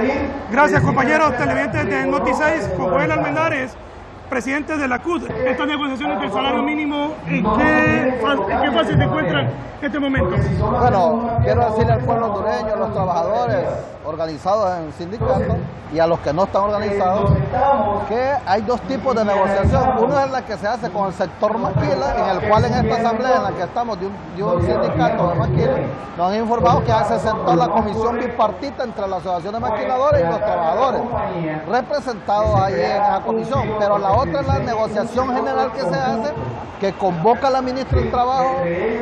Gracias, compañeros televidentes de Noti6, con Joel Almendares, presidente de la CUT. Estas negociaciones del salario mínimo, ¿en qué fase se encuentran en este momento? Bueno, quiero decirle al pueblo hondureño, a los trabajadores organizados en sindicatos y a los que no están organizados, que hay dos tipos de negociación. Uno es la que se hace con el sector maquila, en el cual en esta asamblea en la que estamos de un sindicato de maquila, nos han informado que se sentó la comisión bipartita entre la asociación de maquiladores y los trabajadores, representados ahí en esa comisión. Pero la otra es la negociación general que se hace, que convoca a la ministra del Trabajo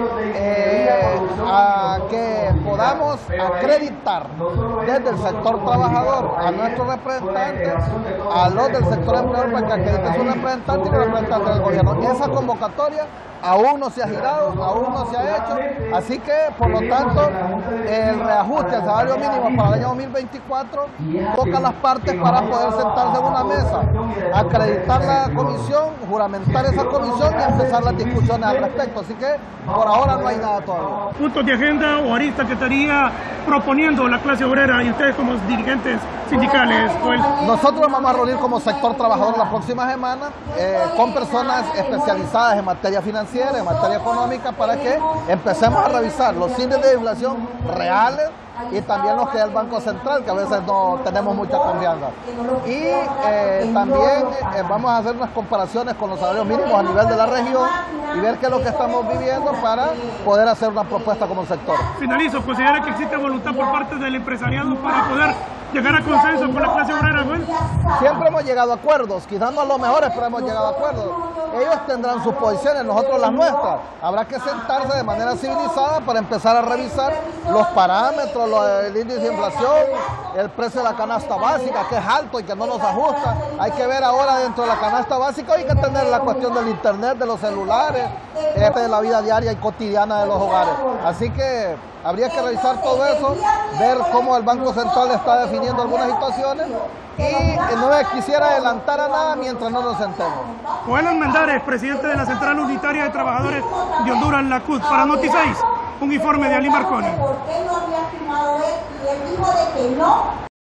a que podamos acreditar desde el sector trabajador a nuestros representantes, a los del sector empleador, para que acrediten sus representantes y los representantes del gobierno. Y esa convocatoria aún no se ha girado, aún no se ha hecho, así que por lo tanto el reajuste al salario mínimo para el año 2024 toca las partes para poder sentarse en una mesa, acreditar la comisión, juramentar esa comisión y empezar las discusiones al respecto, así que por ahora no hay nada todavía. ¿Puntos de agenda o aristas que estaría proponiendo la clase obrera y ustedes como dirigentes sindicales? Nosotros vamos a reunir como sector trabajador la próxima semana con personas especializadas en materia financiera, en materia económica, para que empecemos a revisar los índices de inflación reales y también los que da el Banco Central, que a veces no tenemos mucha confianza. Y también vamos a hacer unas comparaciones con los salarios mínimos a nivel de la región y ver qué es lo que estamos viviendo para poder hacer una propuesta como sector. Finalizo, ¿considera que existe voluntad por parte del empresariado para poder llegar a consenso con la clase obrera, Joel? Siempre hemos llegado a acuerdos, quizás no a los mejores, pero hemos llegado a acuerdos. Ellos tendrán sus posiciones, nosotros las nuestras. Habrá que sentarse de manera civilizada para empezar a revisar los parámetros, el índice de inflación, el precio de la canasta básica, que es alto y que no nos ajusta. Hay que ver ahora dentro de la canasta básica, hay que tener la cuestión del internet, de los celulares, de la vida diaria y cotidiana de los hogares. Así que habría que revisar todo eso, ver cómo el Banco Central está definiendo algunas situaciones y no quisiera adelantar a nada mientras no nos sentemos. Joel Almendares, presidente de la Central Unitaria de Trabajadores de Honduras, la CUT, para Noti6, un informe de Ali Marconi. ¿Por qué no había firmado él? Y él dijo de que no